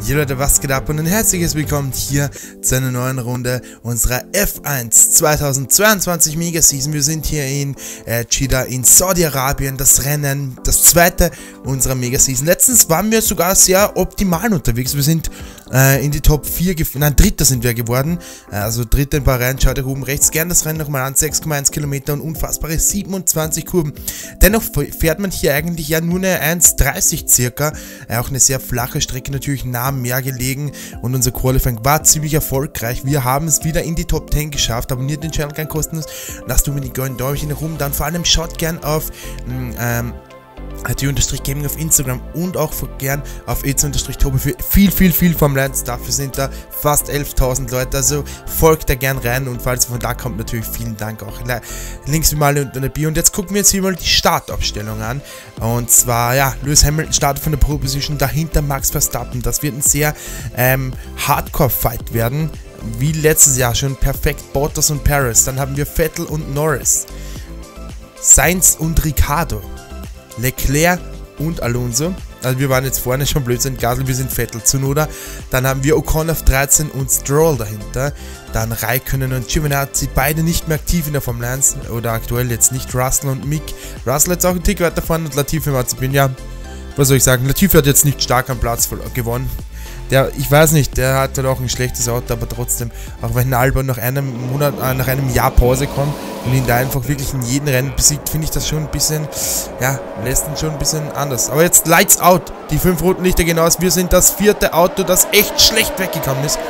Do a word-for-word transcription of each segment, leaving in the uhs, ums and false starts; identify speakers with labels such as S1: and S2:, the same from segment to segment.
S1: Jo Leute, was geht ab und ein herzliches Willkommen hier zu einer neuen Runde unserer F eins zweitausendzweiundzwanzig Mega Season. Wir sind hier in äh, Jeddah in Saudi-Arabien, das Rennen, das zweite unserer Mega Season. Letztens waren wir sogar sehr optimal unterwegs. Wir sind äh, in die Top vier, nein, Dritter sind wir geworden, äh, also Dritter in Bahrain. Schaut euch oben rechts gerne das Rennen nochmal an, sechs Komma eins Kilometer und unfassbare siebenundzwanzig Kurven. Dennoch fährt man hier eigentlich ja nur eine eins dreißig circa, äh, auch eine sehr flache Strecke, natürlich nah am Meer gelegen, und unser Qualifying war ziemlich erfolgreich. Wir haben es wieder in die Top zehn geschafft. Abonniert den Channel gern kostenlos, lasst unbedingt ein Däumchen nach oben, dann vor allem schaut gern auf ähm, T-Gaming auf Instagram und auch gern auf ez-tobi für viel, viel, viel Formel eins Stuff. Wir sind da fast elftausend Leute, also folgt da gern rein, und falls ihr von da kommt, natürlich vielen Dank auch. Links wie mal unter der Bio. Und jetzt gucken wir uns hier mal die Startaufstellung an. Und zwar, ja, Lewis Hamilton startet von der Pole Position, dahinter Max Verstappen. Das wird ein sehr ähm, Hardcore-Fight werden, wie letztes Jahr schon perfekt. Bottas und Perez. Dann haben wir Vettel und Norris, Sainz und Ricciardo, Leclerc und Alonso. Also wir waren jetzt vorne schon Blödsinn, Gasly, wir sind Vettel, Tsunoda. Dann haben wir Ocon auf dreizehn und Stroll dahinter. Dann Raikkonen und Giovinazzi, beide nicht mehr aktiv in der Formel eins, oder aktuell jetzt nicht. Russell und Mick. Russell jetzt auch einen Tick weiter vorne, und Latifi und Mazepin, ja, was soll ich sagen, Latifi hat jetzt nicht stark am Platz gewonnen. Der, ich weiß nicht, der hat halt auch ein schlechtes Auto, aber trotzdem, auch wenn Albon nach einem Monat, äh, nach einem Jahr Pause kommt und ihn da einfach wirklich in jedem Rennen besiegt, finde ich das schon ein bisschen, ja, lässt ihn schon ein bisschen anders. Aber jetzt Lights Out, die fünf roten Lichter gehen aus, wir sind das vierte Auto, das echt schlecht weggekommen ist.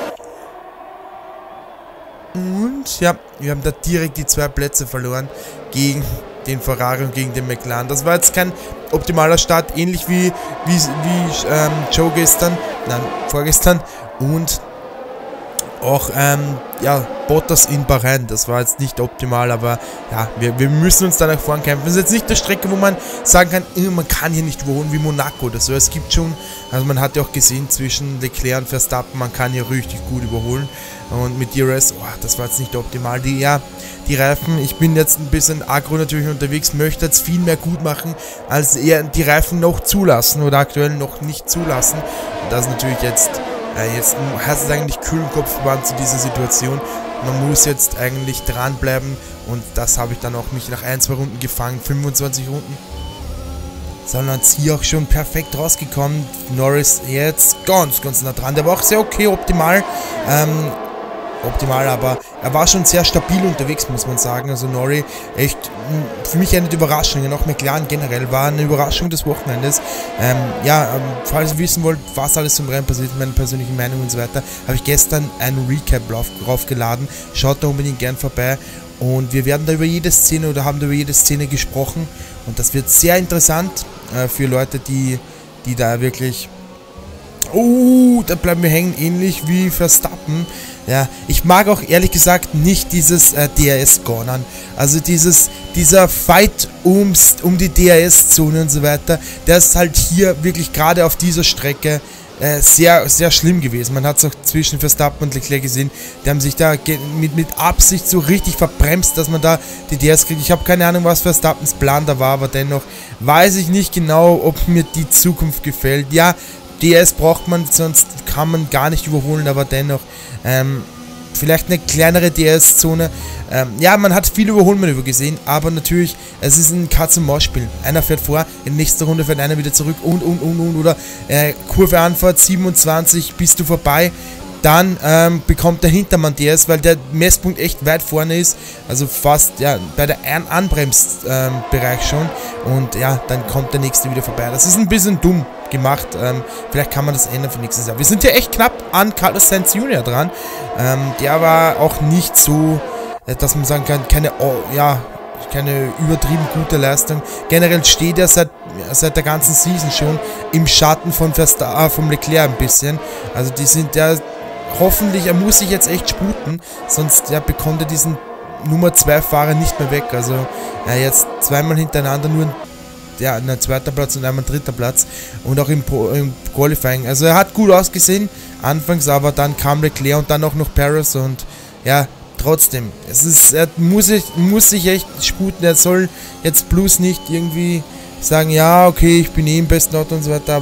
S1: Und ja, wir haben da direkt die zwei Plätze verloren gegen den Ferrari und gegen den McLaren. Das war jetzt kein optimaler Start, ähnlich wie, wie, wie ähm, Joe gestern, nein, vorgestern, und auch ähm, ja, Bottas in Bahrain. Das war jetzt nicht optimal, aber ja, wir, wir müssen uns da nach vorn kämpfen. Das ist jetzt nicht eine Strecke, wo man sagen kann, man kann hier nicht überholen wie Monaco oder so. Es gibt schon, also man hat ja auch gesehen, zwischen Leclerc und Verstappen, man kann hier richtig gut überholen. Und mit D R S, oh, das war jetzt nicht optimal. Die, ja, die Reifen, ich bin jetzt ein bisschen aggro natürlich unterwegs, möchte jetzt viel mehr gut machen, als eher die Reifen noch zulassen oder aktuell noch nicht zulassen. Und das ist natürlich jetzt, äh, jetzt hast du eigentlich kühlen Kopf bewahren zu dieser Situation. Man muss jetzt eigentlich dranbleiben, und das habe ich dann auch mich nach ein, zwei Runden gefangen, fünfundzwanzig Runden. Sondern jetzt hier auch schon perfekt rausgekommen. Norris jetzt ganz, ganz nah dran. Der war auch sehr okay, optimal. Ähm, optimal, aber er war schon sehr stabil unterwegs, muss man sagen. Also Norris, echt für mich eine Überraschung. Auch McLaren generell war eine Überraschung des Wochenendes. Ähm, ja, ähm, falls ihr wissen wollt, was alles im Rennen passiert, meine persönliche Meinung und so weiter, habe ich gestern einen Recap raufgeladen. Schaut da unbedingt gern vorbei. Und wir werden da über jede Szene oder haben da über jede Szene gesprochen. Und das wird sehr interessant äh, für Leute, die, die da wirklich... Oh, da bleiben wir hängen, ähnlich wie Verstappen. Ja, ich mag auch ehrlich gesagt nicht dieses äh, D R S-Cornern. Also dieses, dieser Fight ums, um die D R S-Zone und so weiter, der ist halt hier wirklich gerade auf dieser Strecke äh, sehr, sehr schlimm gewesen. Man hat es auch zwischen Verstappen und Leclerc gesehen, die haben sich da mit, mit Absicht so richtig verbremst, dass man da die D R S kriegt. Ich habe keine Ahnung, was Verstappens Plan da war, aber dennoch weiß ich nicht genau, ob mir die Zukunft gefällt. Ja, D R S braucht man, sonst kann man gar nicht überholen, aber dennoch ähm, vielleicht eine kleinere D R S-Zone. Ähm, ja, man hat viele Überholmanöver gesehen, aber natürlich, es ist ein Katz-und-Maus-Spiel. Einer fährt vor, in der nächsten Runde fährt einer wieder zurück und, und, und, und, oder äh, Kurve Anfahrt siebenundzwanzig, bist du vorbei. Dann ähm, bekommt der Hintermann D R S, weil der Messpunkt echt weit vorne ist, also fast ja bei der An Anbremsbereich ähm, schon, und ja, dann kommt der nächste wieder vorbei. Das ist ein bisschen dumm gemacht, ähm, vielleicht kann man das ändern für nächstes Jahr. Wir sind ja echt knapp an Carlos Sainz Junior dran, ähm, der war auch nicht so, äh, dass man sagen kann, keine, oh, ja, keine übertrieben gute Leistung. Generell steht er seit, seit der ganzen Season schon im Schatten von Versta äh, vom Leclerc ein bisschen, also die sind ja, hoffentlich, er muss sich jetzt echt sputen, sonst ja, bekommt er diesen Nummer zwei Fahrer nicht mehr weg. Also ja, jetzt zweimal hintereinander nur ein, ja, ein zweiter Platz und einmal ein dritter Platz, und auch im, Pro, im Qualifying. Also er hat gut ausgesehen anfangs, aber dann kam Leclerc und dann auch noch Perez, und ja, trotzdem, es ist, er muss sich, muss sich echt sputen. Er soll jetzt bloß nicht irgendwie sagen, ja, okay, ich bin eh im besten Auto und so weiter, aber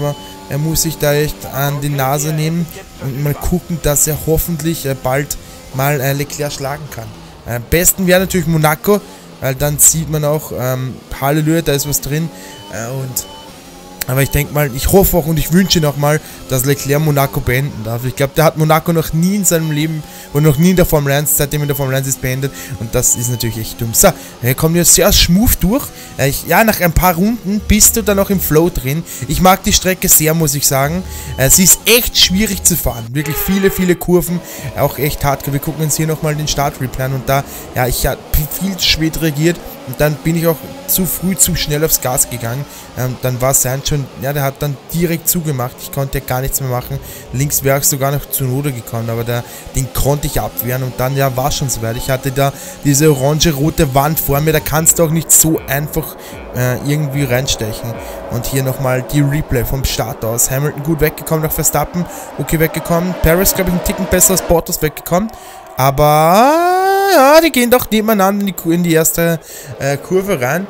S1: Er muss sich da echt an die Nase nehmen und mal gucken, dass er hoffentlich äh, bald mal äh, Leclerc schlagen kann. Am äh, besten wäre natürlich Monaco, weil dann sieht man auch, ähm, Halleluja, da ist was drin. Äh, und aber ich denke mal, ich hoffe auch und ich wünsche nochmal, dass Leclerc Monaco beenden darf. Ich glaube, der hat Monaco noch nie in seinem Leben und noch nie in der Formel eins, seitdem er in der Formel eins ist, beendet. Und das ist natürlich echt dumm. So, wir kommen jetzt sehr smooth durch. Äh, ich, ja, nach ein paar Runden bist du dann auch im Flow drin. Ich mag die Strecke sehr, muss ich sagen. Äh, sie ist echt schwierig zu fahren. Wirklich viele, viele Kurven. Auch echt hart. Wir gucken uns hier nochmal den Start-Replay an. Und da, ja, ich habe viel zu spät reagiert. Und dann bin ich auch zu früh, zu schnell aufs Gas gegangen. Ähm, dann war Sainz schon, ja, der hat dann direkt zugemacht. Ich konnte ja gar nichts mehr machen. Links wäre ich sogar noch zu Note gekommen, aber der, den konnte ich abwehren. Und dann, ja, war schon soweit. Ich hatte da diese orange-rote Wand vor mir. Da kannst du auch nicht so einfach äh, irgendwie reinstechen. Und hier nochmal die Replay vom Start aus. Hamilton gut weggekommen, nach Verstappen. Okay, weggekommen. Perez, glaube ich, einen Ticken besser als Bottas weggekommen. Aber ja, die gehen doch nebeneinander in die, in die erste äh, Kurve rein.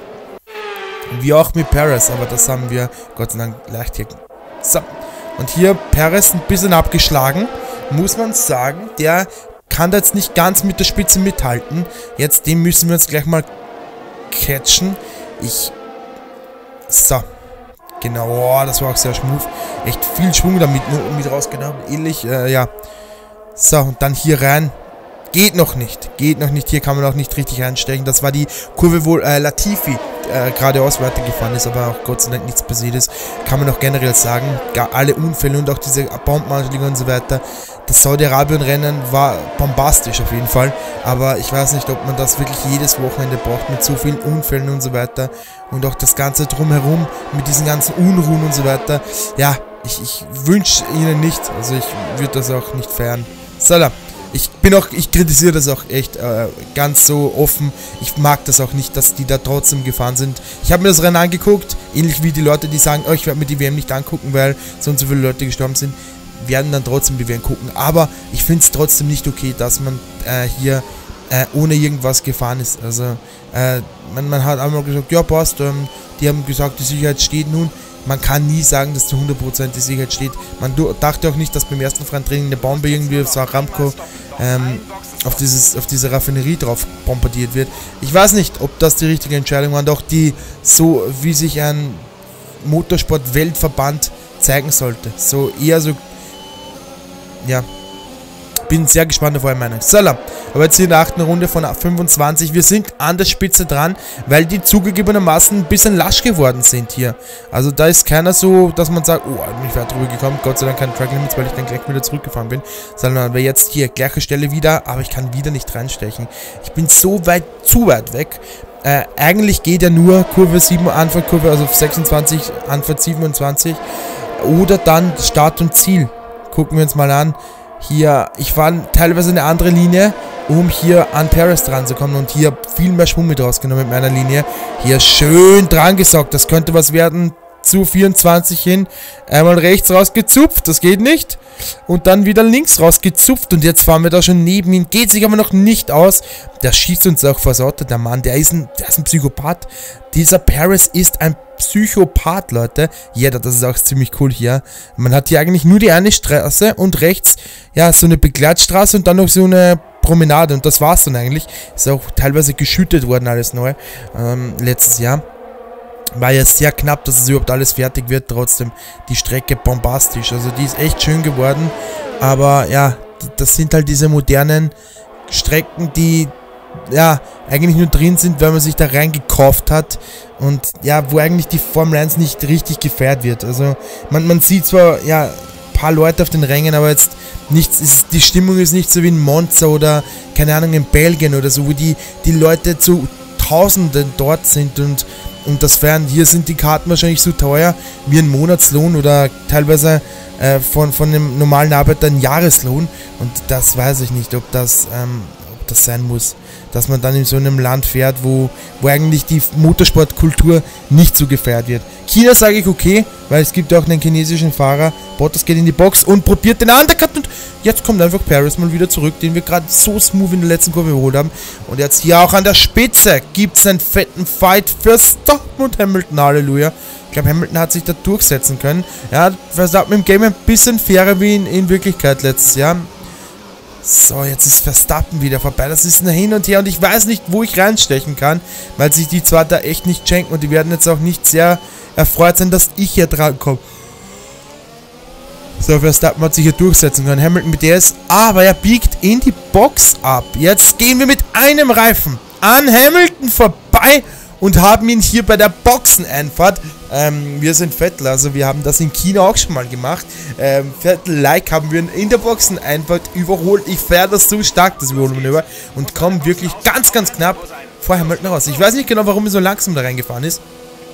S1: Wie auch mit Perez, aber das haben wir Gott sei Dank leicht hier. So, und hier Perez ein bisschen abgeschlagen, muss man sagen. Der kann da jetzt nicht ganz mit der Spitze mithalten. Jetzt, den müssen wir uns gleich mal catchen. Ich... So. Genau, oh, das war auch sehr smooth. Echt viel Schwung damit mit rausgenommen. Ähnlich, äh, ja. So, und dann hier rein. Geht noch nicht. Geht noch nicht. Hier kann man auch nicht richtig reinstechen. Das war die Kurve, wo äh, Latifi äh, geradeaus weitergefahren ist, aber auch Gott sei Dank nichts passiert ist. Kann man auch generell sagen. Gar alle Unfälle und auch diese Bombenanschläge und so weiter. Das Saudi-Arabien-Rennen war bombastisch auf jeden Fall. Aber ich weiß nicht, ob man das wirklich jedes Wochenende braucht mit so vielen Unfällen und so weiter. Und auch das Ganze drumherum mit diesen ganzen Unruhen und so weiter. Ja, ich, ich wünsche ihnen nicht. Also ich würde das auch nicht feiern. So, da. Ich bin auch, ich kritisiere das auch echt äh, ganz so offen. Ich mag das auch nicht, dass die da trotzdem gefahren sind. Ich habe mir das Rennen angeguckt, ähnlich wie die Leute, die sagen, oh, ich werde mir die W M nicht angucken, weil so und so viele Leute gestorben sind, werden dann trotzdem die W M gucken. Aber ich finde es trotzdem nicht okay, dass man äh, hier äh, ohne irgendwas gefahren ist. Also äh, man, man hat einmal gesagt, ja passt, ähm, die haben gesagt, die Sicherheit steht nun. Man kann nie sagen, dass zu hundert Prozent die Sicherheit steht. Man dachte auch nicht, dass beim ersten freien Training eine Bombe irgendwie auf Aramco ähm, auf, dieses, auf diese Raffinerie drauf bombardiert wird. Ich weiß nicht, ob das die richtige Entscheidung war und auch die, so wie sich ein Motorsport-Weltverband zeigen sollte. So eher so, ja, bin sehr gespannt auf eure Meinung. So, aber jetzt hier in der achten Runde von fünfundzwanzig. Wir sind an der Spitze dran, weil die zugegebenermaßen ein bisschen lasch geworden sind hier. Also da ist keiner so, dass man sagt, oh, bin ich weit drüber gekommen. Gott sei Dank keine Track Limits, weil ich dann gleich wieder zurückgefahren bin. Sondern wir jetzt hier, gleiche Stelle wieder, aber ich kann wieder nicht reinstechen. Ich bin so weit, zu weit weg. Äh, eigentlich geht ja nur Kurve sieben, Anfahrtkurve, also sechsundzwanzig, Anfahrt siebenundzwanzig. Oder dann Start und Ziel. Gucken wir uns mal an. Hier, ich fahre teilweise eine andere Linie, um hier an Perez dran zu kommen und hier viel mehr Schwung mit rausgenommen mit meiner Linie. Hier schön dran gesaugt, das könnte was werden. Zu vierundzwanzig hin, einmal rechts rausgezupft, das geht nicht. Und dann wieder links rausgezupft und jetzt fahren wir da schon neben ihn. Geht sich aber noch nicht aus. Der schießt uns auch vors Auto, der Mann, der ist ein, der ist ein Psychopath. Dieser Perez ist ein Psychopath, Leute. Ja, das ist auch ziemlich cool hier. Man hat hier eigentlich nur die eine Straße und rechts, ja, so eine Begleitstraße und dann noch so eine Promenade. Und das war's dann eigentlich. Ist auch teilweise geschüttet worden, alles neu, ähm, letztes Jahr. War ja sehr knapp, dass es überhaupt alles fertig wird. Trotzdem die Strecke bombastisch. Also die ist echt schön geworden. Aber ja, das sind halt diese modernen Strecken, die ja eigentlich nur drin sind, weil man sich da reingekauft hat. Und ja, wo eigentlich die Formel eins nicht richtig gefeiert wird. Also man, man sieht zwar ja ein paar Leute auf den Rängen, aber jetzt nichts, ist, die Stimmung ist nicht so wie in Monza oder keine Ahnung in Belgien oder so, wo die, die Leute zu Tausenden dort sind und Und das Fern, hier sind die Karten wahrscheinlich so teuer wie ein Monatslohn oder teilweise äh, von, von einem normalen Arbeiter ein Jahreslohn. Und das weiß ich nicht, ob das, ähm, ob das sein muss. Dass man dann in so einem Land fährt, wo, wo eigentlich die Motorsportkultur nicht so gefeiert wird. China sage ich okay, weil es gibt auch einen chinesischen Fahrer. Bottas geht in die Box und probiert den Undercut und jetzt kommt einfach Paris mal wieder zurück, den wir gerade so smooth in der letzten Kurve geholt haben. Und jetzt hier auch an der Spitze gibt es einen fetten Fight für Verstappen und Hamilton, Halleluja. Ich glaube, Hamilton hat sich da durchsetzen können. Ja, Verstappen im Game ein bisschen fairer wie in, in Wirklichkeit letztes Jahr. So, jetzt ist Verstappen wieder vorbei. Das ist ein Hin und Her und ich weiß nicht, wo ich reinstechen kann, weil sich die zwar da echt nicht schenken und die werden jetzt auch nicht sehr erfreut sein, dass ich hier dran komme. So, Verstappen hat sich hier durchsetzen können. Hamilton mit D S, aber er biegt in die Box ab. Jetzt gehen wir mit einem Reifen an Hamilton vorbei und haben ihn hier bei der Boxeneinfahrt. Ähm, wir sind Vettel, also wir haben das in China auch schon mal gemacht. Ähm, Vettel-like haben wir in der Boxeneinfahrt überholt. Ich feiere das so stark, das Überholmanöver, und komme wirklich ganz, ganz knapp vor Hamilton raus. Ich weiß nicht genau, warum er so langsam da reingefahren ist,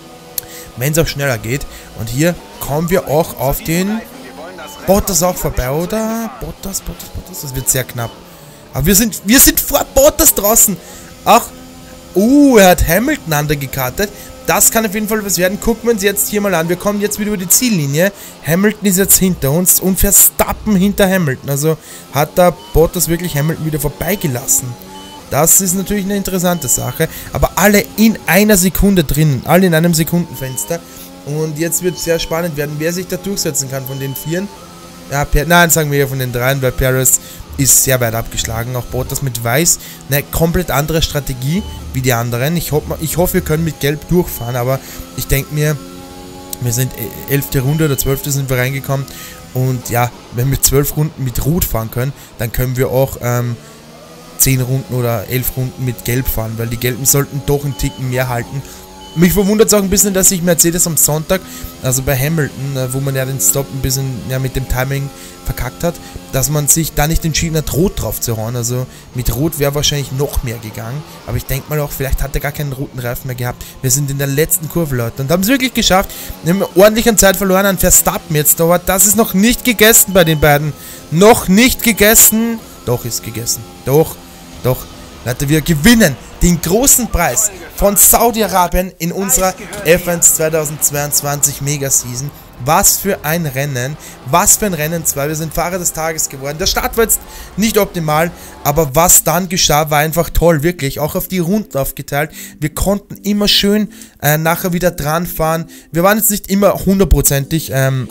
S1: wenn es auch schneller geht. Und hier kommen wir auch auf den Bottas auch vorbei, oder? Bottas, Bottas, Bottas, das wird sehr knapp. Aber wir sind, wir sind vor Bottas draußen. Ach, uh, er hat Hamilton undergekartet. Das kann auf jeden Fall was werden. Gucken wir uns jetzt hier mal an. Wir kommen jetzt wieder über die Ziellinie. Hamilton ist jetzt hinter uns und Verstappen hinter Hamilton. Also hat da Bottas wirklich Hamilton wieder vorbeigelassen. Das ist natürlich eine interessante Sache. Aber alle in einer Sekunde drinnen. Alle in einem Sekundenfenster. Und jetzt wird es sehr spannend werden, wer sich da durchsetzen kann von den Vieren. Ja, per nein, sagen wir ja von den dreien, weil Perez ist sehr weit abgeschlagen. Auch Bottas mit Weiß. Eine komplett andere Strategie wie die anderen. Ich, hoff, ich hoffe, wir können mit Gelb durchfahren, aber ich denke mir, wir sind elfte Runde oder zwölfte sind wir reingekommen. Und ja, wenn wir zwölf Runden mit Rot fahren können, dann können wir auch ähm, zehn Runden oder elf Runden mit Gelb fahren, weil die Gelben sollten doch einen Ticken mehr halten. Mich verwundert es auch ein bisschen, dass sich Mercedes am Sonntag, also bei Hamilton, wo man ja den Stop ein bisschen ja, mit dem Timing verkackt hat, dass man sich da nicht entschieden hat, Rot drauf zu hauen. Also mit Rot wäre wahrscheinlich noch mehr gegangen. Aber ich denke mal auch, vielleicht hat er gar keinen roten Reifen mehr gehabt. Wir sind in der letzten Kurve, Leute, und haben es wirklich geschafft. Wir haben ordentlich an Zeit verloren an Verstappen jetzt, aber das ist noch nicht gegessen bei den beiden. Noch nicht gegessen. Doch, ist gegessen. Doch, doch. Leute, wir gewinnen den großen Preis von Saudi-Arabien in unserer F eins zweitausendzweiundzwanzig Mega-Season. Was für ein Rennen, was für ein Rennen zwei, wir sind Fahrer des Tages geworden. Der Start war jetzt nicht optimal, aber was dann geschah, war einfach toll, wirklich, auch auf die Runden aufgeteilt. Wir konnten immer schön äh, nachher wieder dran fahren. Wir waren jetzt nicht immer hundertprozentig ähm,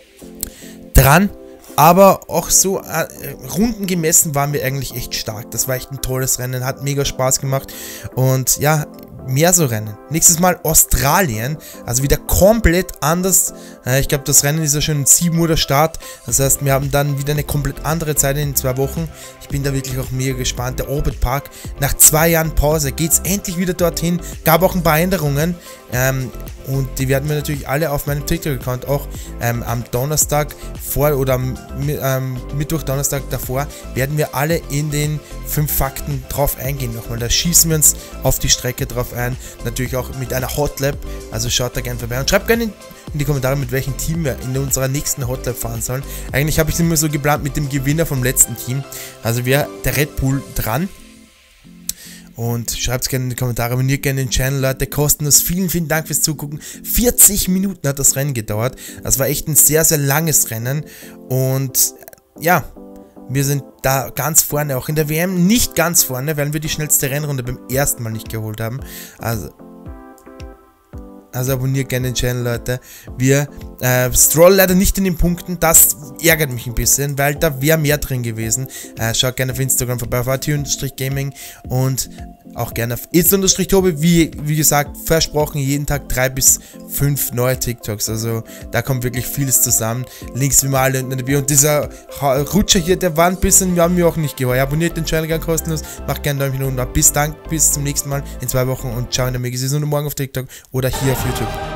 S1: dran, aber auch so äh, Runden gemessen waren wir eigentlich echt stark. Das war echt ein tolles Rennen, hat mega Spaß gemacht und ja, mehr so Rennen. Nächstes Mal Australien, also wieder komplett anders. Äh, ich glaube, das Rennen ist ja schon um sieben Uhr der Start. Das heißt, wir haben dann wieder eine komplett andere Zeit in zwei Wochen. Ich bin da wirklich auch mega gespannt. Der Orbit Park, nach zwei Jahren Pause geht es endlich wieder dorthin. Gab auch ein paar Änderungen. Ähm, und die werden wir natürlich alle auf meinem TikTok-Account auch ähm, am Donnerstag vor oder am ähm, Mittwoch, Donnerstag davor werden wir alle in den fünf Fakten drauf eingehen nochmal. Da schießen wir uns auf die Strecke drauf ein. Natürlich auch mit einer Hotlap. Also schaut da gerne vorbei und schreibt gerne in, in die Kommentare, mit welchem Team wir in unserer nächsten Hotlap fahren sollen. Eigentlich habe ich es immer so geplant mit dem Gewinner vom letzten Team. Also wäre der Red Bull dran. Und schreibt es gerne in die Kommentare, abonniert gerne den Channel, Leute, kostenlos. Vielen, vielen Dank fürs Zugucken. vierzig Minuten hat das Rennen gedauert. Das war echt ein sehr, sehr langes Rennen. Und ja, wir sind da ganz vorne, auch in der W M nicht ganz vorne, weil wir die schnellste Rennrunde beim ersten Mal nicht geholt haben. Also... Also abonniert gerne den Channel, Leute. Wir äh, Stroll leider nicht in den Punkten. Das ärgert mich ein bisschen, weil da wäre mehr drin gewesen. Äh, schaut gerne auf Instagram vorbei, auf A T Gaming und auch gerne auf It's-Tobi. Wie, wie gesagt, versprochen, jeden Tag drei bis fünf neue TikToks. Also da kommt wirklich vieles zusammen. Links wie mal alle unten in der Bio. Und dieser Rutscher hier, der war ein bisschen, wir haben mir auch nicht geheuer. Abonniert den Channel gerne kostenlos. Macht gerne einen Däumchen unten ab. Bis dann, bis zum nächsten Mal in zwei Wochen und ciao in der Mega-Saison und morgen auf TikTok oder hier auf YouTube.